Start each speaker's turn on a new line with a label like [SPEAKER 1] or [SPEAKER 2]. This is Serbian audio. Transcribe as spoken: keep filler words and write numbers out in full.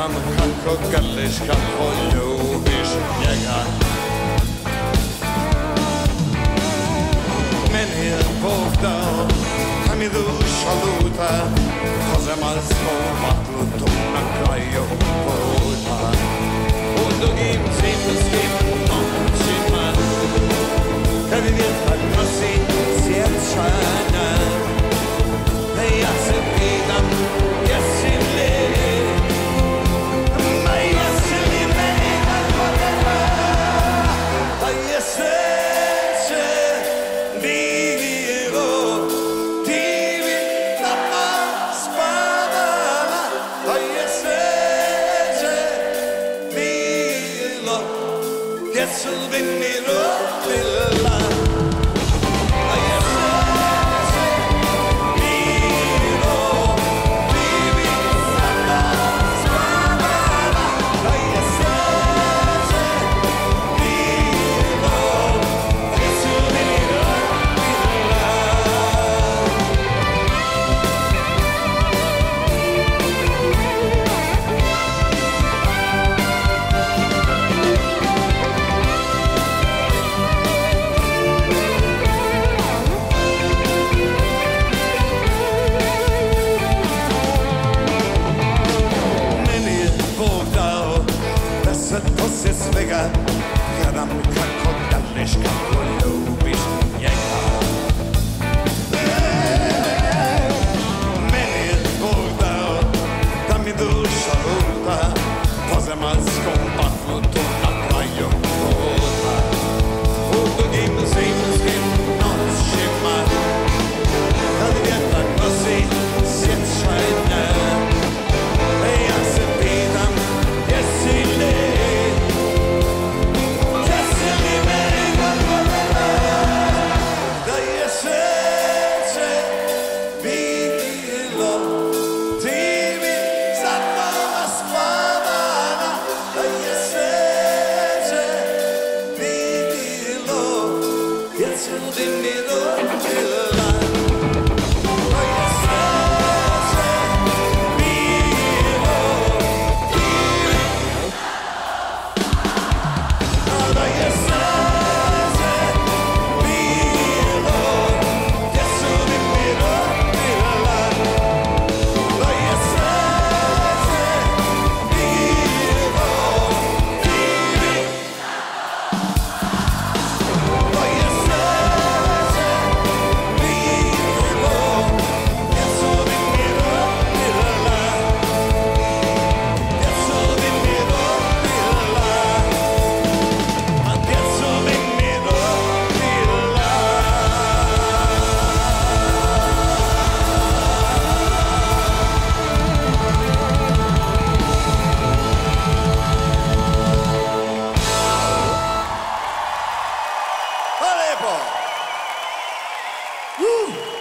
[SPEAKER 1] Gledam kako grliš, kako ljubiš njega. Meni je Bog dao da mi duša luta po zemaljskom vatlu tu na kraju puta. U dugim zimskim noćima kad vjetar nosi sjećanja, ja se pitam jesi li, ma jesi li meni tako nema, a je sreće bilo, ti bi nama spavala, a je sreće bilo, jesu li mi rodila. Poslije svega gledam kako grliš, kako ljubiš njega. Meni je Bog dao da mi duša luta po zemaljskom vatlu tu na kraju puta. U dugim zimskim noćima kad vjetar nosi sjećanja, ja se pitam jesi li, Woo!